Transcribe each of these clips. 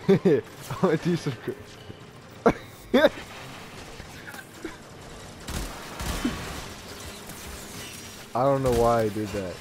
I'm gonna do some good. I don't know why I did that.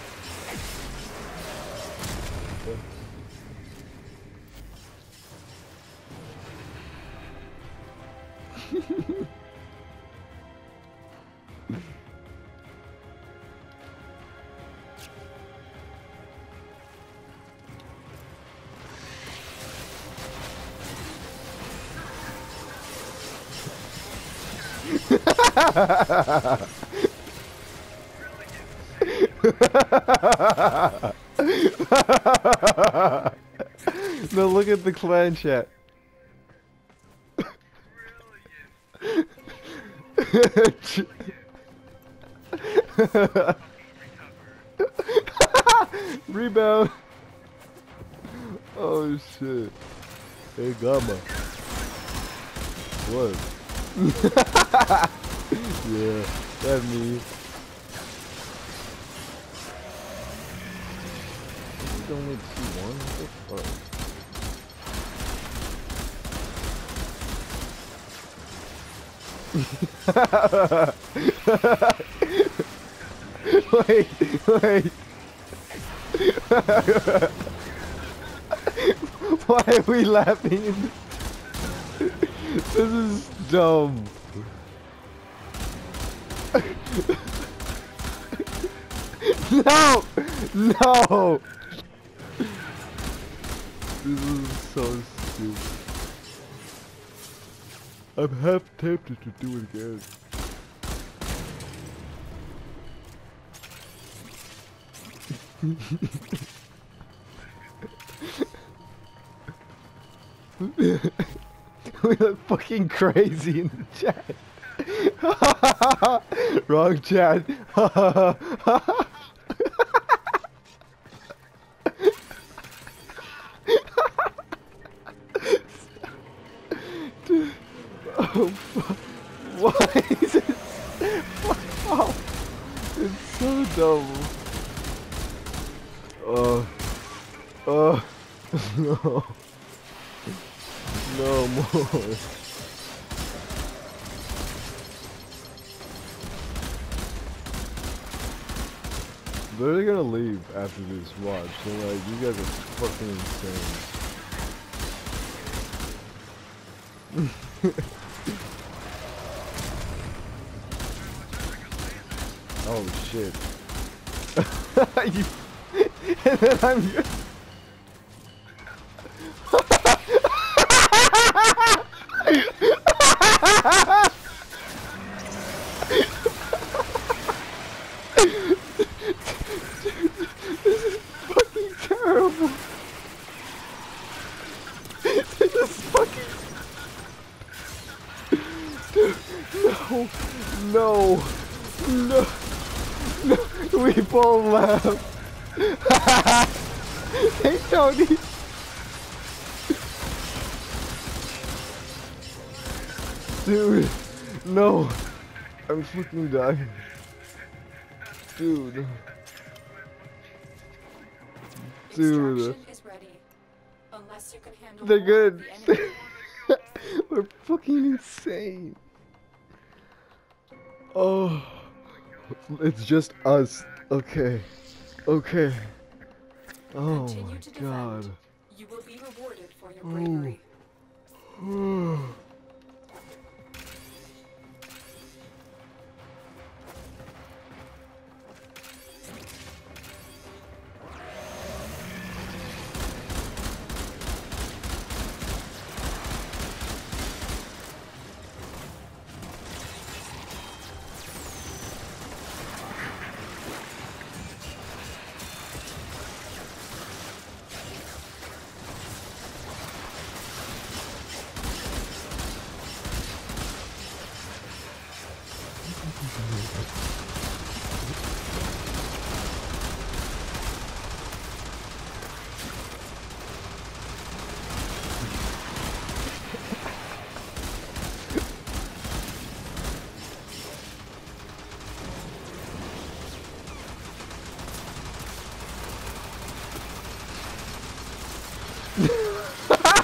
No, look at the clan chat. Rebound. Oh shit. Hey Gamma. What? Yeah, that me. You only see one? What the fuck? Wait, wait. Why are we laughing? This is dumb. No! No! This is so stupid. I'm half tempted to do it again. We look fucking crazy in the chat. Wrong chat. Dude. Oh, fuck. Why is it? Fuck off. It's so dumb. No. No more. They're gonna leave after this watch. They're like, you guys are fucking insane. Oh shit. And then I'm this is fucking terrible. This is fucking... Dude, no. No. No. We both laughed. Hey, Tony. Dude, no. I'm fucking dying. Dude. Dude. They're good. We're fucking insane. Oh. It's just us. Okay. Okay. Oh my god. You will be rewarded for your bravery.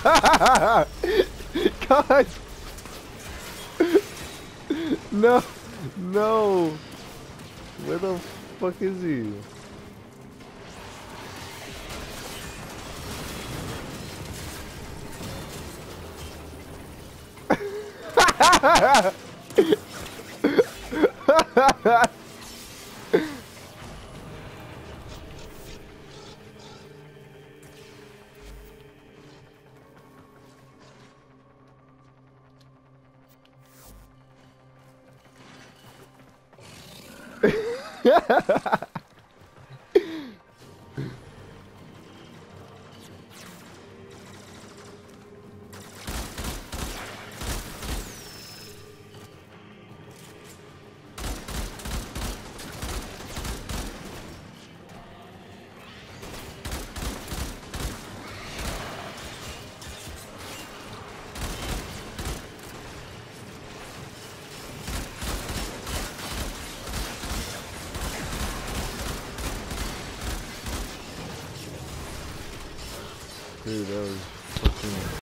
God. No. No. Where the fuck is he? Dude, that was fucking